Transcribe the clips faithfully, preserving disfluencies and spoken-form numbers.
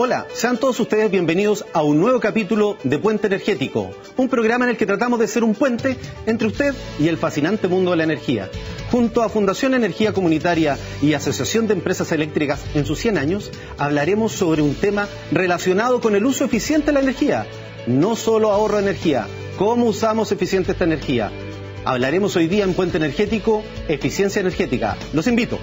Hola, sean todos ustedes bienvenidos a un nuevo capítulo de Puente Energético, un programa en el que tratamos de ser un puente entre usted y el fascinante mundo de la energía. Junto a Fundación Energía Comunitaria y Asociación de Empresas Eléctricas en sus cien años, hablaremos sobre un tema relacionado con el uso eficiente de la energía. No solo ahorro de energía, ¿cómo usamos eficiente esta energía? Hablaremos hoy día en Puente Energético, eficiencia energética. Los invito.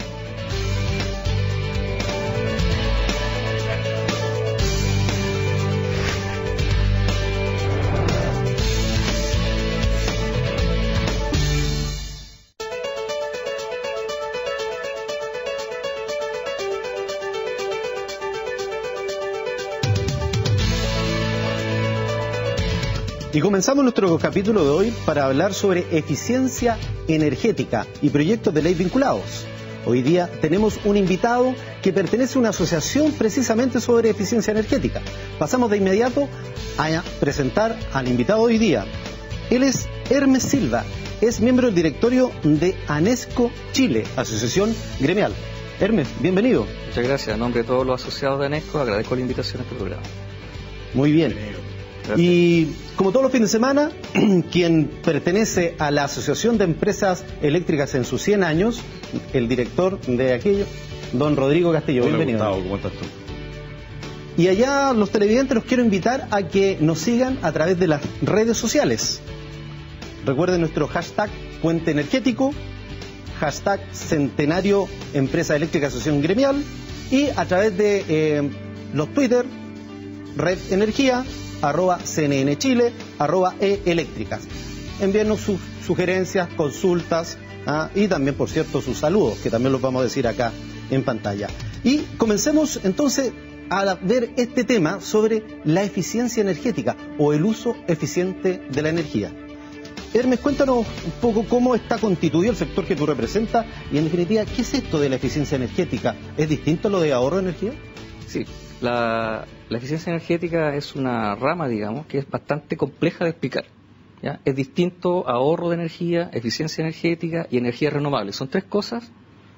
Y comenzamos nuestro capítulo de hoy para hablar sobre eficiencia energética y proyectos de ley vinculados. Hoy día tenemos un invitado que pertenece a una asociación precisamente sobre eficiencia energética. Pasamos de inmediato a presentar al invitado de hoy día. Él es Hermes Silva, es miembro del directorio de ANESCO Chile, Asociación Gremial. Hermes, bienvenido. Muchas gracias. A nombre de todos los asociados de ANESCO, agradezco la invitación a este programa. Muy bien. Gracias. Y como todos los fines de semana, quien pertenece a la Asociación de Empresas Eléctricas en sus cien años, el director de aquello, don Rodrigo Castillo. Hola, bienvenido. Gustavo, ¿cómo estás tú? Y allá los televidentes los quiero invitar a que nos sigan a través de las redes sociales. Recuerden nuestro hashtag Puente Energético, hashtag Centenario Empresa Eléctrica Asociación Gremial y a través de eh, los Twitter, Red Energía, arroba C N N Chile, arroba E Eléctricas. Envíenos sus sugerencias, consultas ¿ah? y también, por cierto, sus saludos, que también los vamos a decir acá en pantalla. Y comencemos entonces a ver este tema sobre la eficiencia energética o el uso eficiente de la energía. Hermes, cuéntanos un poco cómo está constituido el sector que tú representas y, en definitiva, ¿qué es esto de la eficiencia energética? ¿Es distinto a lo de ahorro de energía? Sí, la, la eficiencia energética es una rama, digamos, que es bastante compleja de explicar. ¿ya? Es distinto a ahorro de energía, eficiencia energética y energía renovable. Son tres cosas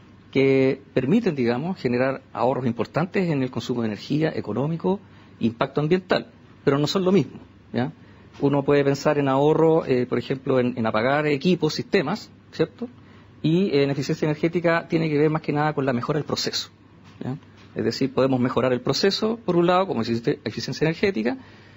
que permiten, digamos, generar ahorros importantes en el consumo de energía, económico, impacto ambiental, pero no son lo mismo. ¿ya? Uno puede pensar en ahorro, eh, por ejemplo, en, en apagar equipos, sistemas, ¿cierto? Y en eficiencia energética tiene que ver más que nada con la mejora del proceso. ¿ya? Es decir, podemos mejorar el proceso, por un lado, como existe eficiencia energética,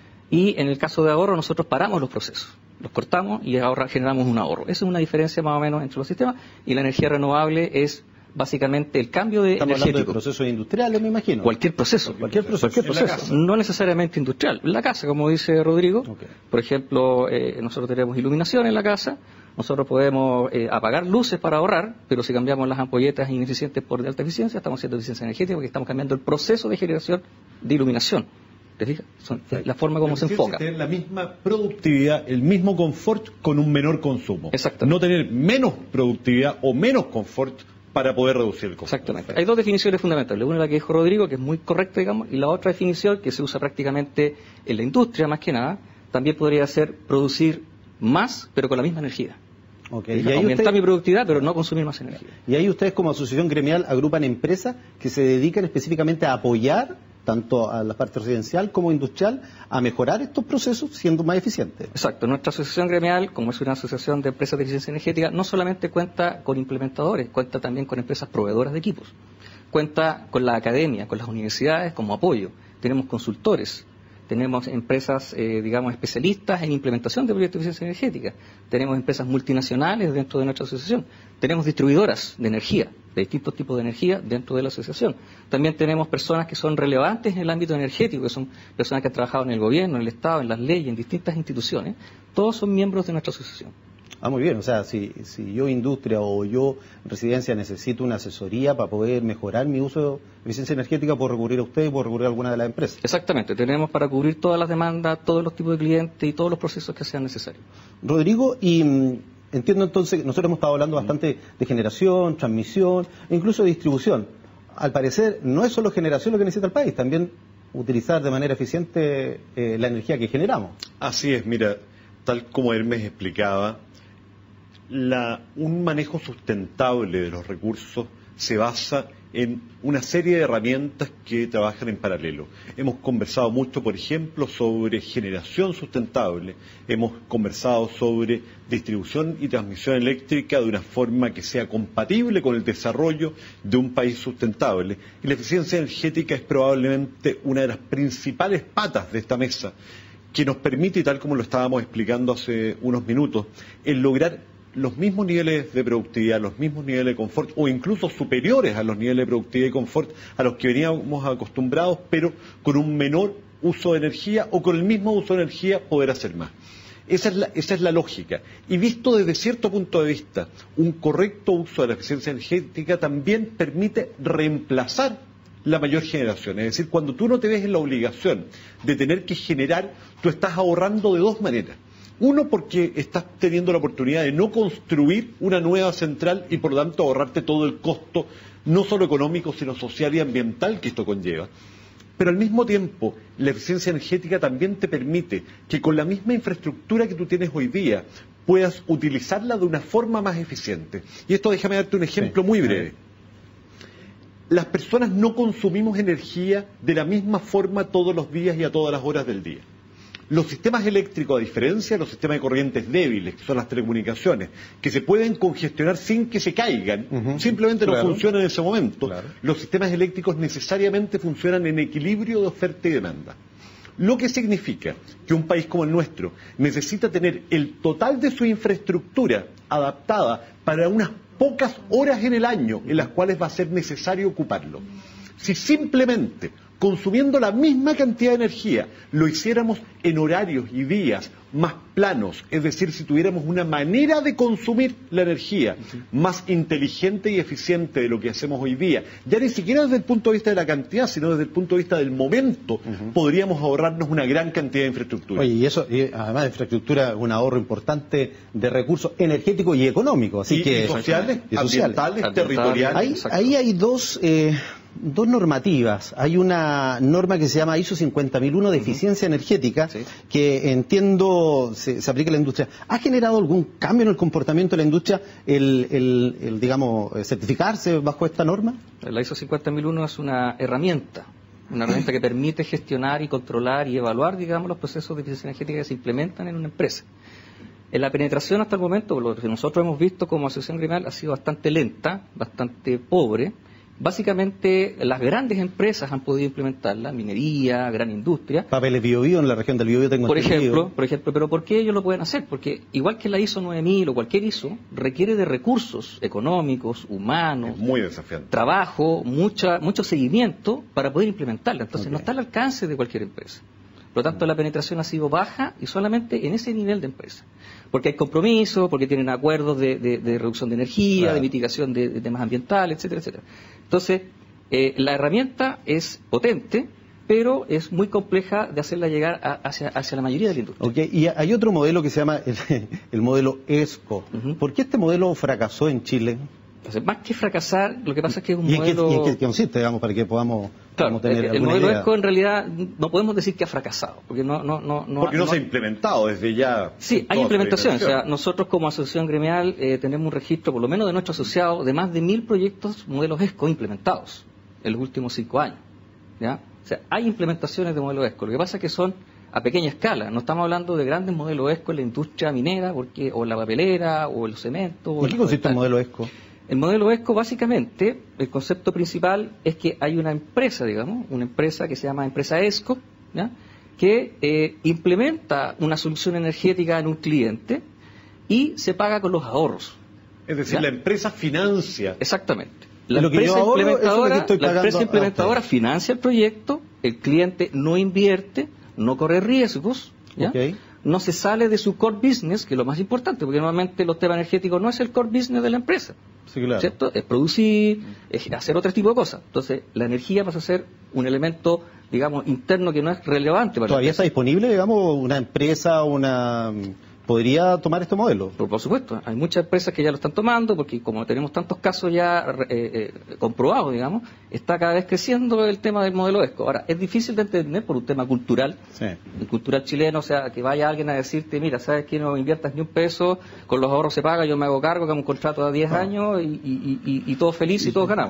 y en el caso de ahorro nosotros paramos los procesos, los cortamos y ahora generamos un ahorro. Esa es una diferencia más o menos entre los sistemas, y la energía renovable es básicamente el cambio de Estamos energético. hablando de procesos industriales, me imagino. Cualquier proceso. Cualquier proceso. Cualquier proceso. No necesariamente industrial. En la casa, como dice Rodrigo, okay. por ejemplo, eh, nosotros tenemos iluminación en la casa, nosotros podemos eh, apagar luces para ahorrar, pero si cambiamos las ampolletas ineficientes por de alta eficiencia, estamos haciendo eficiencia energética porque estamos cambiando el proceso de generación de iluminación. ¿Te fijas? Son, la forma como se enfoca. Tener la misma productividad, el mismo confort con un menor consumo. Exactamente. No tener menos productividad o menos confort para poder reducir el consumo. Exactamente. Hay dos definiciones fundamentales. Una es la que dijo Rodrigo, que es muy correcta, digamos, y la otra definición, que se usa prácticamente en la industria más que nada, también podría ser producir más, pero con la misma energía. Okay. Y ahí aumentar usted... mi productividad, pero no consumir más energía. Y ahí ustedes como asociación gremial agrupan empresas que se dedican específicamente a apoyar tanto a la parte residencial como industrial, a mejorar estos procesos siendo más eficientes. Exacto. Nuestra asociación gremial, como es una asociación de empresas de eficiencia energética, no solamente cuenta con implementadores, cuenta también con empresas proveedoras de equipos. Cuenta con la academia, con las universidades como apoyo. Tenemos consultores. Tenemos empresas, eh, digamos, especialistas en implementación de proyectos de eficiencia energética. Tenemos empresas multinacionales dentro de nuestra asociación. Tenemos distribuidoras de energía, de distintos tipos de energía dentro de la asociación. También tenemos personas que son relevantes en el ámbito energético, que son personas que han trabajado en el gobierno, en el Estado, en las leyes, en distintas instituciones. Todos son miembros de nuestra asociación. Ah, muy bien. O sea, si, si yo industria o yo residencia necesito una asesoría para poder mejorar mi uso de eficiencia energética, puedo recurrir a usted y puedo recurrir a alguna de las empresas. Exactamente. Tenemos para cubrir todas las demandas, todos los tipos de clientes y todos los procesos que sean necesarios. Rodrigo, y mmm, entiendo entonces, nosotros hemos estado hablando bastante de generación, transmisión e incluso de distribución. Al parecer, no es solo generación lo que necesita el país, también utilizar de manera eficiente eh, la energía que generamos. Así es, mira, tal como Hermes explicaba, La, un manejo sustentable de los recursos se basa en una serie de herramientas que trabajan en paralelo. Hemos conversado mucho, por ejemplo, sobre generación sustentable, hemos conversado sobre distribución y transmisión eléctrica de una forma que sea compatible con el desarrollo de un país sustentable. Y la eficiencia energética es probablemente una de las principales patas de esta mesa, que nos permite, y tal como lo estábamos explicando hace unos minutos, el lograr los mismos niveles de productividad, los mismos niveles de confort, o incluso superiores a los niveles de productividad y confort a los que veníamos acostumbrados, pero con un menor uso de energía o con el mismo uso de energía poder hacer más. Esa es la, esa es la lógica. Y visto desde cierto punto de vista, un correcto uso de la eficiencia energética también permite reemplazar la mayor generación. Es decir, cuando tú no te ves en la obligación de tener que generar, tú estás ahorrando de dos maneras. Uno, porque estás teniendo la oportunidad de no construir una nueva central y por lo tanto ahorrarte todo el costo, no solo económico, sino social y ambiental que esto conlleva. Pero al mismo tiempo, la eficiencia energética también te permite que con la misma infraestructura que tú tienes hoy día, puedas utilizarla de una forma más eficiente. Y esto déjame darte un ejemplo muy breve. Las personas no consumimos energía de la misma forma todos los días y a todas las horas del día. Los sistemas eléctricos, a diferencia de los sistemas de corrientes débiles, que son las telecomunicaciones, que se pueden congestionar sin que se caigan, uh-huh. simplemente claro. no funcionan en ese momento, claro. los sistemas eléctricos necesariamente funcionan en equilibrio de oferta y demanda. Lo que significa que un país como el nuestro necesita tener el total de su infraestructura adaptada para unas pocas horas en el año en las cuales va a ser necesario ocuparlo. Si simplemente consumiendo la misma cantidad de energía, lo hiciéramos en horarios y días más planos, es decir, si tuviéramos una manera de consumir la energía más inteligente y eficiente de lo que hacemos hoy día, ya ni siquiera desde el punto de vista de la cantidad, sino desde el punto de vista del momento, uh-huh. podríamos ahorrarnos una gran cantidad de infraestructura. Oye, y eso, y además de infraestructura, un ahorro importante de recursos energéticos y económicos, así y, que y sociales, y sociales, ambientales, territoriales. Ahí, ahí hay dos... Eh, Dos normativas. Hay una norma que se llama I S O cincuenta mil uno de eficiencia uh-huh. energética, sí. que entiendo se, se aplica a la industria. ¿Ha generado algún cambio en el comportamiento de la industria el, el, el digamos, certificarse bajo esta norma? La I S O cincuenta mil uno es una herramienta, una herramienta que permite gestionar y controlar y evaluar, digamos, los procesos de eficiencia energética que se implementan en una empresa. En la penetración hasta el momento, lo que nosotros hemos visto como asociación gremial ha sido bastante lenta, bastante pobre. Básicamente, las grandes empresas han podido implementarla, minería, gran industria. Papeles Biobío, en la región del Biobío tengo por entendido. ejemplo, por ejemplo, pero ¿por qué ellos lo pueden hacer? Porque igual que la I S O nueve mil o cualquier I S O, requiere de recursos económicos, humanos, es muy desafiante. Trabajo, mucha, mucho seguimiento para poder implementarla. Entonces, okay. no está al alcance de cualquier empresa. Por lo tanto, la penetración ha sido baja y solamente en ese nivel de empresa. Porque hay compromisos, porque tienen acuerdos de, de, de reducción de energía, claro. de mitigación de, de temas ambientales, etcétera, etcétera. Entonces, eh, la herramienta es potente, pero es muy compleja de hacerla llegar a, hacia, hacia la mayoría de la industria. Okay. Y hay otro modelo que se llama el, el modelo ESCO. Uh-huh. ¿Por qué este modelo fracasó en Chile? Entonces, más que fracasar, lo que pasa es que es un ¿Y modelo... ¿Y en qué consiste, digamos, para que podamos, claro, podamos tener el, el alguna modelo idea? ESCO en realidad no podemos decir que ha fracasado, porque no... no, no, no porque no, no se ha implementado desde ya... Sí, hay implementación. O sea, nosotros como asociación gremial eh, tenemos un registro, por lo menos de nuestros asociados, de más de mil proyectos modelos ESCO implementados en los últimos cinco años. ¿Ya? O sea, hay implementaciones de modelos ESCO. Lo que pasa es que son a pequeña escala. No estamos hablando de grandes modelos ESCO en la industria minera, porque o en la papelera, o el cemento... ¿En qué consiste un modelo ESCO? El modelo ESCO, básicamente, el concepto principal es que hay una empresa, digamos, una empresa que se llama empresa ESCO, ¿ya? que eh, implementa una solución energética en un cliente y se paga con los ahorros. Es decir, ¿ya? la empresa financia. Exactamente. La lo que empresa yo ahorro, implementadora, es lo que la empresa a, implementadora a financia el proyecto, el cliente no invierte, no corre riesgos, ¿ya? Okay. no se sale de su core business, que es lo más importante, porque normalmente los temas energéticos no es el core business de la empresa. Sí, claro. ¿Cierto? Es producir, es hacer otro tipo de cosas. Entonces, la energía pasa a ser un elemento, digamos, interno que no es relevante para ¿Todavía está disponible, digamos, una empresa, una... podría tomar este modelo? Por, por supuesto, hay muchas empresas que ya lo están tomando, porque como tenemos tantos casos ya eh, eh, comprobados, digamos, está cada vez creciendo el tema del modelo ESCO. Ahora, es difícil de entender por un tema cultural, sí. el cultural chileno, o sea, que vaya alguien a decirte, mira, ¿sabes qué? No inviertas ni un peso, con los ahorros se paga, yo me hago cargo, que hago un contrato de diez no. años y, y, y, y todos felices y todos ganamos.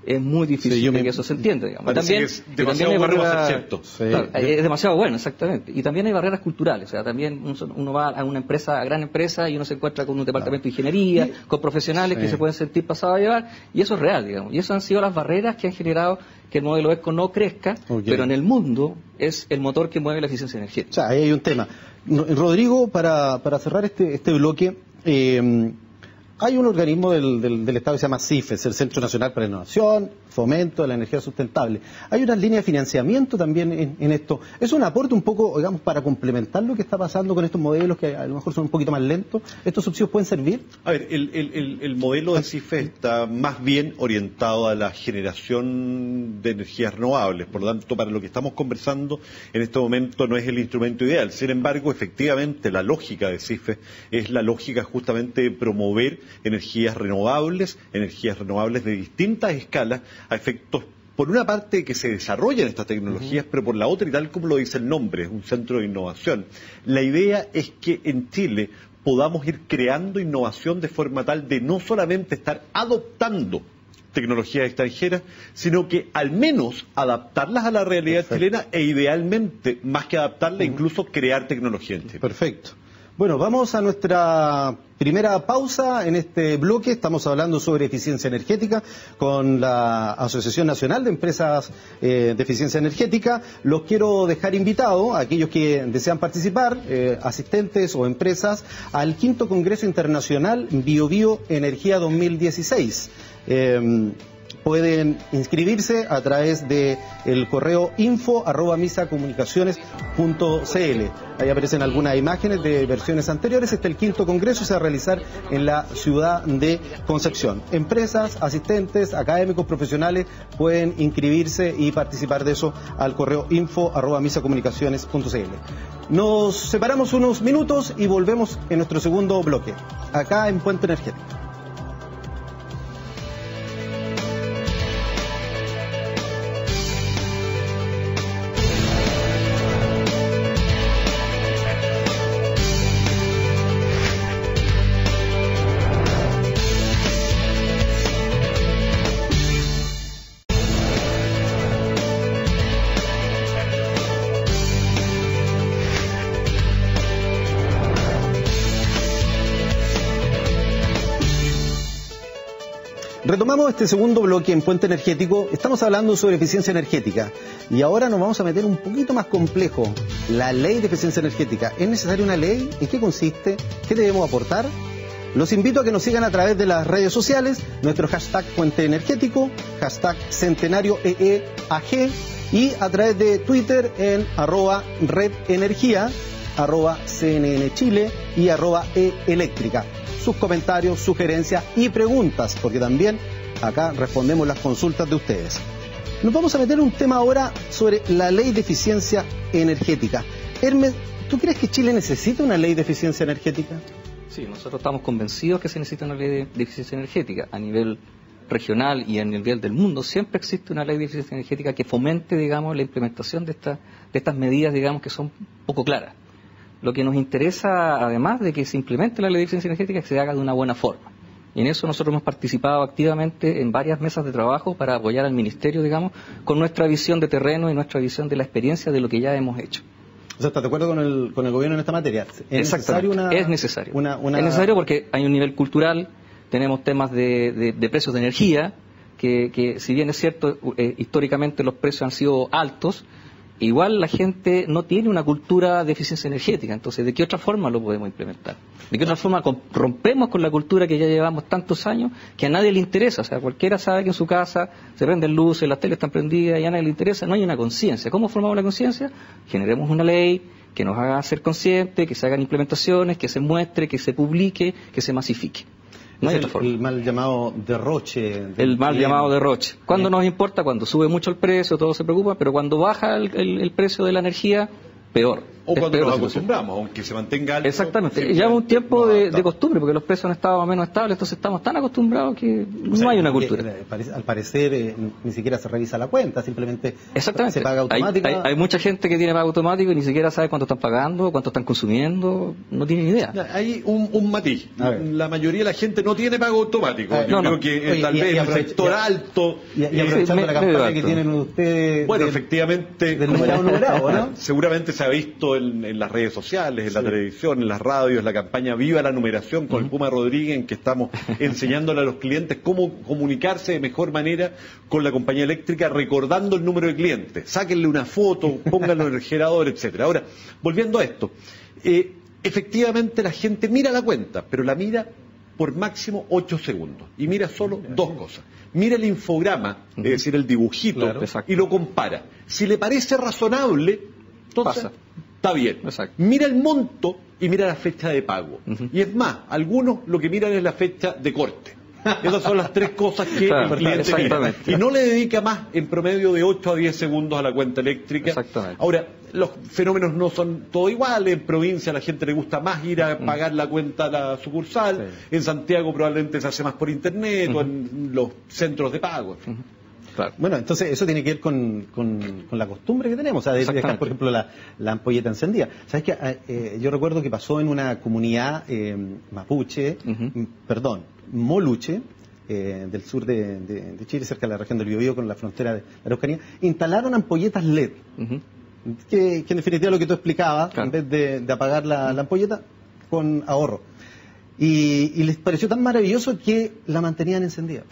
es muy difícil sí, yo de me, que eso se entienda, digamos. También, que es demasiado también hay bueno barreras, para ser cierto. Sí. Claro, es demasiado bueno, exactamente. Y también hay barreras culturales, o sea, también uno va a una empresa, a gran empresa, y uno se encuentra con un departamento claro. de ingeniería, y, con profesionales sí. que se pueden sentir pasados a llevar, y eso es real, digamos. Y eso han sido las barreras que han generado que el modelo ESCO no crezca, okay. pero en el mundo es el motor que mueve la eficiencia energética. O sea, ahí hay un tema. Rodrigo, para, para cerrar este, este bloque, eh, hay un organismo del, del, del Estado que se llama CIFES, el Centro Nacional para la Innovación, Fomento de la Energía Sustentable. Hay unas líneas de financiamiento también en, en esto. ¿Es un aporte un poco, digamos, para complementar lo que está pasando con estos modelos que a lo mejor son un poquito más lentos? ¿Estos subsidios pueden servir? A ver, el, el, el modelo de CIFES está más bien orientado a la generación de energías renovables. Por lo tanto, para lo que estamos conversando en este momento no es el instrumento ideal. Sin embargo, efectivamente, la lógica de CIFES es la lógica justamente de promover energías renovables, energías renovables de distintas escalas, a efectos, por una parte, que se desarrollen estas tecnologías, uh-huh. pero por la otra, y tal como lo dice el nombre, es un centro de innovación. La idea es que en Chile podamos ir creando innovación de forma tal de no solamente estar adoptando tecnologías extranjeras, sino que al menos adaptarlas a la realidad Perfecto. chilena e idealmente, más que adaptarlas, uh-huh. incluso crear tecnología en Chile. Perfecto. Bueno, vamos a nuestra primera pausa en este bloque. Estamos hablando sobre eficiencia energética con la Asociación Nacional de Empresas eh, de Eficiencia Energética. Los quiero dejar invitados a aquellos que desean participar, eh, asistentes o empresas, al quinto Congreso Internacional BioBio Energía dos mil dieciséis. Eh, Pueden inscribirse a través de el correo info arroba misacomunicaciones punto cl. Ahí aparecen algunas imágenes de versiones anteriores. Este es el quinto congreso y se va a realizar en la ciudad de Concepción. Empresas, asistentes, académicos, profesionales pueden inscribirse y participar de eso al correo info arroba misacomunicaciones punto cl. Nos separamos unos minutos y volvemos en nuestro segundo bloque, acá en Puente Energético. Retomamos este segundo bloque en Puente Energético. Estamos hablando sobre eficiencia energética y ahora nos vamos a meter un poquito más complejo. La ley de eficiencia energética. ¿Es necesaria una ley? ¿En qué consiste? ¿Qué debemos aportar? Los invito a que nos sigan a través de las redes sociales, nuestro hashtag Puente Energético, hashtag Centenario E E A G y a través de Twitter en arroba Red Energía, arroba C N N Chile y arroba E Eléctrica. Sus comentarios, sugerencias y preguntas, porque también acá respondemos las consultas de ustedes. Nos vamos a meter en un tema ahora sobre la ley de eficiencia energética. Hermes, ¿tú crees que Chile necesita una ley de eficiencia energética? Sí, nosotros estamos convencidos que se necesita una ley de, de eficiencia energética. A nivel regional y a nivel del mundo siempre existe una ley de eficiencia energética que fomente, digamos, la implementación de, esta, de estas medidas, digamos, que son poco claras. Lo que nos interesa, además de que se implemente la ley de eficiencia energética, es que se haga de una buena forma. Y en eso nosotros hemos participado activamente en varias mesas de trabajo para apoyar al Ministerio, digamos, con nuestra visión de terreno y nuestra visión de la experiencia de lo que ya hemos hecho. O sea, ¿estás de acuerdo con el, con el gobierno en esta materia? ¿Es necesario una, es necesario. Una, una... Es necesario porque hay un nivel cultural, tenemos temas de, de, de precios de energía, que, que si bien es cierto, eh, históricamente los precios han sido altos, igual la gente no tiene una cultura de eficiencia energética. Entonces, ¿de qué otra forma lo podemos implementar? ¿De qué otra forma rompemos con la cultura que ya llevamos tantos años, que a nadie le interesa? O sea, cualquiera sabe que en su casa se prenden luces, las teles están prendidas y a nadie le interesa, no hay una conciencia. ¿Cómo formamos la conciencia? Generemos una ley que nos haga ser conscientes, que se hagan implementaciones, que se muestre, que se publique, que se masifique. No hay el, otra forma. El mal llamado derroche. El mal cliente. llamado derroche. ¿Cuándo Bien. nos importa? Cuando sube mucho el precio, todos se preocupan, pero cuando baja el, el, el precio de la energía, peor. O cuando Pero nos la acostumbramos, aunque se mantenga alto. Exactamente. Lleva un tiempo de, de costumbre, porque los precios han estado más o menos estables, entonces estamos tan acostumbrados que no O sea, hay una que, cultura. eh, Al parecer eh, ni siquiera se revisa la cuenta, simplemente Exactamente. se paga automática. Hay, hay, hay mucha gente que tiene pago automático y ni siquiera sabe cuánto están pagando, cuánto están consumiendo, no tiene ni idea. Hay un, un matiz. La mayoría de la gente no tiene pago automático. Ver, Yo no, creo no. que eh, Oye, tal y- vez y en el aprovech- sector y- alto. Y, y eh, aprovechando me- la campaña medio que alto. tienen ustedes Bueno, del- efectivamente, del como- numerado numerado, ¿no? seguramente se ha visto en, en las redes sociales, en la Sí. televisión, en las radios, la campaña Viva la Numeración con el Puma Rodríguez, en que estamos enseñándole a los clientes cómo comunicarse de mejor manera con la compañía eléctrica, recordando el número de clientes. Sáquenle una foto, pónganlo en el generador, etcétera. Ahora, volviendo a esto, eh, efectivamente la gente mira la cuenta, pero la mira por máximo ocho segundos y mira solo dos cosas. Mira el infograma, es decir, el dibujito, Claro. Exacto. y lo compara. Si le parece razonable, entonces Pasa. está bien. Exacto. Mira el monto y mira la fecha de pago. Ujú. Y es más, algunos lo que miran es la fecha de corte. Esas son las tres cosas que Claro, el cliente mira. exactamente. Y no le dedica más en promedio de ocho a diez segundos a la cuenta eléctrica. Exactamente. Ahora, los fenómenos no son todos iguales. En provincia a la gente le gusta más ir a pagar la cuenta a la sucursal. Sí. En Santiago probablemente se hace más por internet o en los centros de pago. en fin. Claro. Bueno, entonces eso tiene que ver con, con- con la costumbre que tenemos, o sea, de dejar, Exactamente. por ejemplo, la, la ampolleta encendida. ¿Sabes qué? Eh, eh, yo recuerdo que pasó en una comunidad eh, mapuche, Ujú. m- perdón, moluche, eh, del sur de, de- de Chile, cerca de la región del Biobío, con la frontera de la Araucanía, instalaron ampolletas L E D, Ujú. que, que en definitiva lo que tú explicabas, Claro. en vez de, de apagar la, la ampolleta, con ahorro. Y, y les pareció tan maravilloso que la mantenían encendida.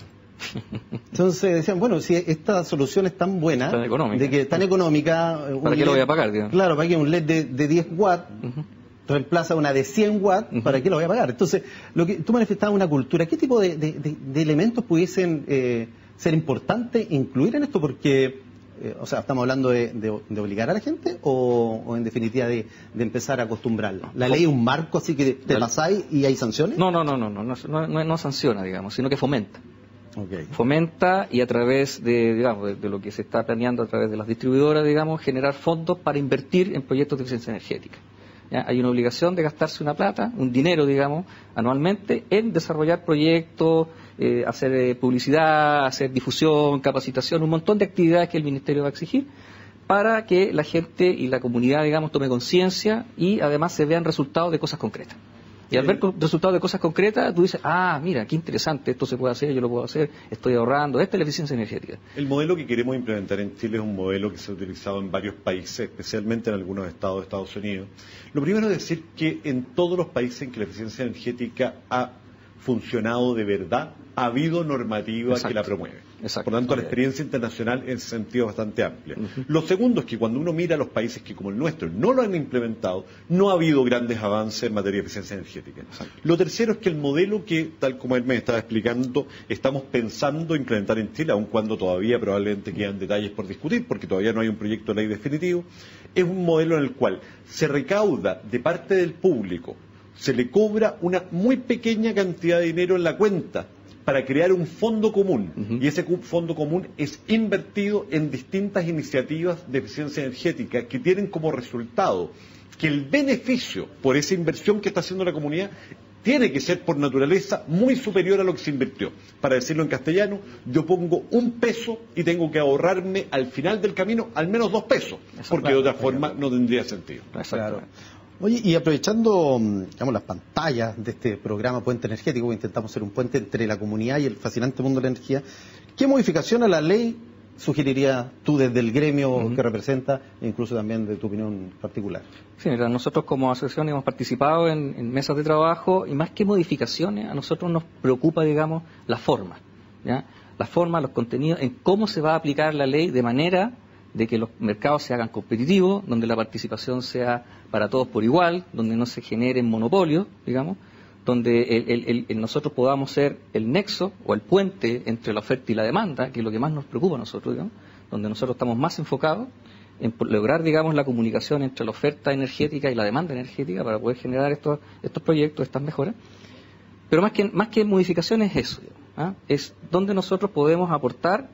Entonces decían, bueno, si esta solución es tan buena, Tan económica. de que tan económica, eh, un ¿Para qué lo L E D voy a pagar, digamos? Claro, para que un L E D de, de diez watts Ujú. reemplaza una de cien watts, Ujú. ¿para qué lo voy a pagar? Entonces, lo que tú manifestabas una cultura, ¿qué tipo de, de- de- de elementos pudiesen eh, ser importantes incluir en esto? Porque, eh, o sea, ¿estamos hablando de, de- de obligar a la gente o, o en definitiva de, de empezar a acostumbrarla? ¿La ley es un marco así que te La- pasáis y hay sanciones? No, no, no, no, no, no, no, no- no sanciona, digamos, sino que fomenta. Ok. Fomenta y a través de, digamos, de, de lo que se está planeando a través de las distribuidoras, digamos, generar fondos para invertir en proyectos de eficiencia energética. ¿Ya? Hay una obligación de gastarse una plata, un dinero, digamos, anualmente en desarrollar proyectos, eh, hacer eh, publicidad, hacer difusión, capacitación, un montón de actividades que el Ministerio va a exigir para que la gente y la comunidad, digamos, tome conciencia y además se vean resultados de cosas concretas. Y al ver co- resultados de cosas concretas, tú dices, ah, mira, qué interesante, esto se puede hacer, yo lo puedo hacer, estoy ahorrando, esta es la eficiencia energética. El modelo que queremos implementar en Chile es un modelo que se ha utilizado en varios países, especialmente en algunos estados de Estados Unidos. Lo primero es decir que en todos los países en que la eficiencia energética ha funcionado de verdad, ha habido normativa Exacto. que la promueve. Exacto. Por lo tanto, la Ok. experiencia internacional en ese sentido es bastante amplia. Ujú. Lo segundo es que cuando uno mira a los países que como el nuestro no lo han implementado, no ha habido grandes avances en materia de eficiencia energética. Lo tercero es que el modelo que, tal como él me estaba explicando, estamos pensando implementar en Chile, aun cuando todavía probablemente quedan detalles por discutir, porque todavía no hay un proyecto de ley definitivo, es un modelo en el cual se recauda de parte del público, se le cobra una muy pequeña cantidad de dinero en la cuenta para crear un fondo común. Ujú. Y ese cu- fondo común es invertido en distintas iniciativas de eficiencia energética que tienen como resultado que el beneficio por esa inversión que está haciendo la comunidad tiene que ser por naturaleza muy superior a lo que se invirtió. Para decirlo en castellano, yo pongo un peso y tengo que ahorrarme al final del camino al menos dos pesos, porque de otra forma no tendría sentido. Exactamente. Oye, y aprovechando, mm, digamos, las pantallas de este programa Puente Energético, que intentamos ser un puente entre la comunidad y el fascinante mundo de la energía, ¿qué modificación a la ley sugerirías tú desde el gremio Ujú. que representa, e incluso también de tu opinión particular? Sí, mira, nosotros como asociación hemos participado en, en mesas de trabajo y más que modificaciones, a nosotros nos preocupa, digamos, la forma, ¿ya? La forma, los contenidos, en cómo se va a aplicar la ley de manera de que los mercados se hagan competitivos, donde la participación sea para todos por igual, donde no se generen monopolios, digamos, donde el- el- el- el nosotros podamos ser el nexo o el puente entre la oferta y la demanda, que es lo que más nos preocupa a nosotros, digamos, donde nosotros estamos más enfocados en por- lograr, digamos, la comunicación entre la oferta energética y la demanda energética para poder generar estos, estos proyectos, estas mejoras. Pero más que, más que modificaciones es eso, digamos, ¿ah? Es donde nosotros podemos aportar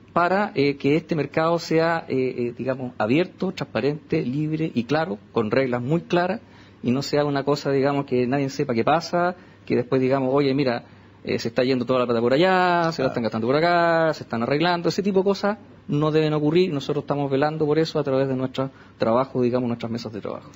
para eh, que este mercado sea, eh, eh, digamos, abierto, transparente, libre y claro, con reglas muy claras, y no sea una cosa, digamos, que nadie sepa qué pasa, que después digamos, oye, mira, eh, se está yendo toda la plata por allá, se la están gastando por acá, se están arreglando, ese tipo de cosas no deben ocurrir. Nosotros estamos velando por eso a través de nuestro trabajo, digamos, nuestras mesas de trabajo.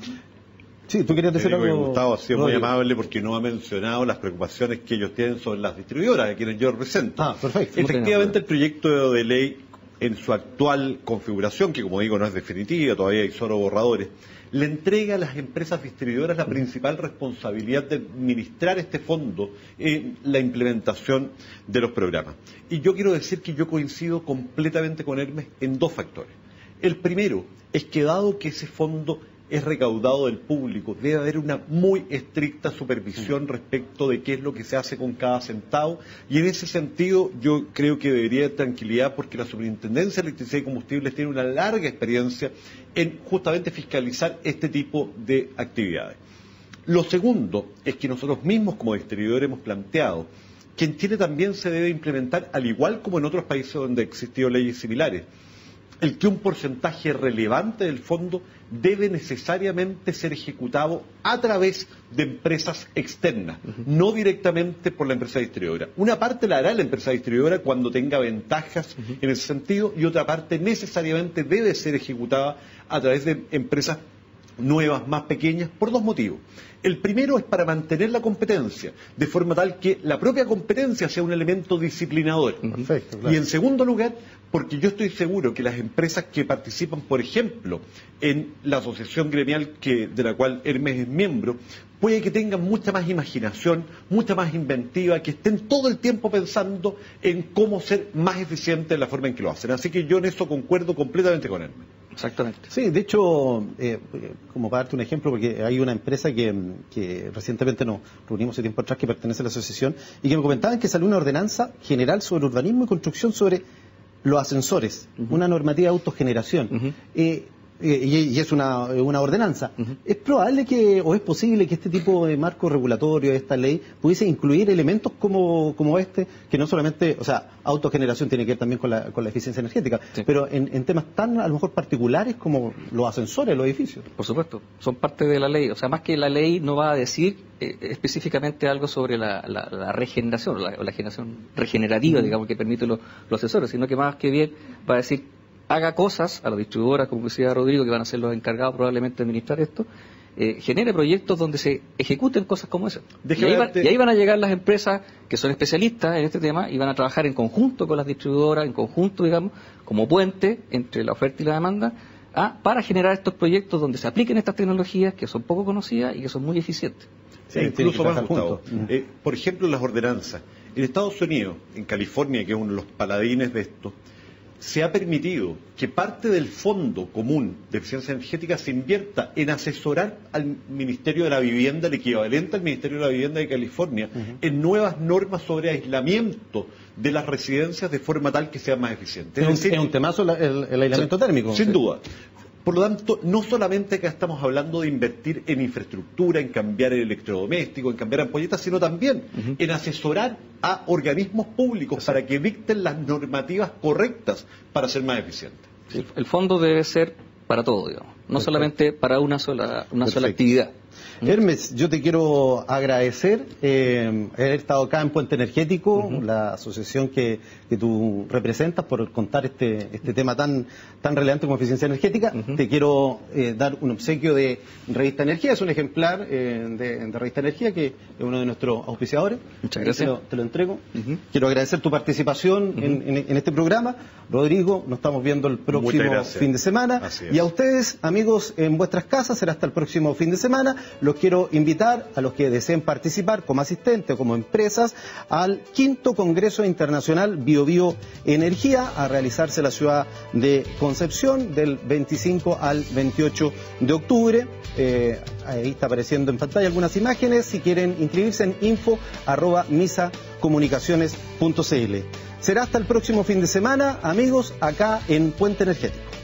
Sí, tú querías decir Digo, algo. Gustavo ha sido muy Rodrigo. amable porque no ha mencionado las preocupaciones que ellos tienen sobre las distribuidoras, a quienes yo represento. Ah, perfecto. Efectivamente, el proyecto de ley en su actual configuración, que como digo no es definitiva, todavía hay solo borradores, le entrega a las empresas distribuidoras la principal responsabilidad de administrar este fondo en la implementación de los programas. Y yo quiero decir que yo coincido completamente con Hermes en dos factores. El primero es que dado que ese fondo es recaudado del público, debe haber una muy estricta supervisión respecto de qué es lo que se hace con cada centavo, y en ese sentido yo creo que debería haber tranquilidad porque la Superintendencia de Electricidad y Combustibles tiene una larga experiencia en justamente fiscalizar este tipo de actividades. Lo segundo es que nosotros mismos como distribuidores hemos planteado que en Chile también se debe implementar, al igual como en otros países donde han existido leyes similares, el que un porcentaje relevante del fondo debe necesariamente ser ejecutado a través de empresas externas, uh-huh. no directamente por la empresa distribuidora. Una parte la hará la empresa distribuidora cuando tenga ventajas uh-huh. en ese sentido, y otra parte necesariamente debe ser ejecutada a través de empresas nuevas, más pequeñas, por dos motivos. El primero es para mantener la competencia, de forma tal que la propia competencia sea un elemento disciplinador. Perfecto, claro. Y en segundo lugar, porque yo estoy seguro que las empresas que participan, por ejemplo, en la asociación gremial que, de la cual Hermes es miembro, puede que tengan mucha más imaginación, mucha más inventiva, que estén todo el tiempo pensando en cómo ser más eficientes en la forma en que lo hacen. Así que yo en eso concuerdo completamente con Hermes. Exactamente. Sí, de hecho, eh, como para darte un ejemplo, porque hay una empresa que, que recientemente nos reunimos hace tiempo atrás que pertenece a la asociación y que me comentaban que salió una ordenanza general sobre urbanismo y construcción sobre los ascensores, uh-huh. una normativa de autogeneración. Uh-huh. eh, Y, y es una, una ordenanza. Uh-huh. ¿Es probable que, o es posible que este tipo de marco regulatorio, esta ley, pudiese incluir elementos como, como este, que no solamente, o sea, autogeneración tiene que ver también con la, con la eficiencia energética, sí. pero en, en temas tan, a lo mejor, particulares como los ascensores, los edificios? Por supuesto, son parte de la ley. O sea, más que la ley no va a decir eh, específicamente algo sobre la, la, la regeneración, o la, la generación regenerativa, uh-huh. digamos, que permite los, los ascensores, sino que más que bien va a decir haga cosas a las distribuidoras, como decía Rodrigo, que van a ser los encargados probablemente de administrar esto, eh, genere proyectos donde se ejecuten cosas como esas. Y ahí, van, y ahí van a llegar las empresas que son especialistas en este tema y van a trabajar en conjunto con las distribuidoras, en conjunto, digamos, como puente entre la oferta y la demanda, a, para generar estos proyectos donde se apliquen estas tecnologías que son poco conocidas y que son muy eficientes. Sí, sí, incluso más, Gustavo. Eh, por ejemplo, las ordenanzas. En Estados Unidos, en California, que es uno de los paladines de esto, se ha permitido que parte del Fondo Común de Eficiencia Energética se invierta en asesorar al Ministerio de la Vivienda, el equivalente al Ministerio de la Vivienda de California, uh-huh. en nuevas normas sobre aislamiento de las residencias de forma tal que sean más eficientes. Es, es, decir, es un temazo el, el, el aislamiento sin, térmico. Sin sí. duda. Por lo tanto, no solamente acá estamos hablando de invertir en infraestructura, en cambiar el electrodoméstico, en cambiar ampolletas, sino también uh-huh. en asesorar a organismos públicos Exacto. para que dicten las normativas correctas para ser más eficientes. Sí, el fondo debe ser para todo, digamos, no Perfecto. solamente para una sola, una sola actividad. Hermes, yo te quiero agradecer eh, haber estado acá en Puente Energético, uh-huh. la asociación que, que tú representas, por contar este, este tema tan, tan relevante como eficiencia energética. Uh-huh. Te quiero eh, dar un obsequio de Revista Energía, es un ejemplar eh, de, de Revista Energía, que es uno de nuestros auspiciadores. Muchas gracias. Te lo, te lo entrego. Uh-huh. Quiero agradecer tu participación uh-huh. en, en, en este programa. Rodrigo, nos estamos viendo el próximo fin de semana. Y a ustedes, amigos, en vuestras casas, será hasta el próximo fin de semana. Los quiero invitar a los que deseen participar como asistentes o como empresas al quinto Congreso Internacional Bio Bio Energía a realizarse en la ciudad de Concepción del veinticinco al veintiocho de octubre. Eh, ahí está apareciendo en pantalla algunas imágenes. Si quieren inscribirse en info arroba misa comunicaciones punto cl. Será hasta el próximo fin de semana, amigos, acá en Puente Energético.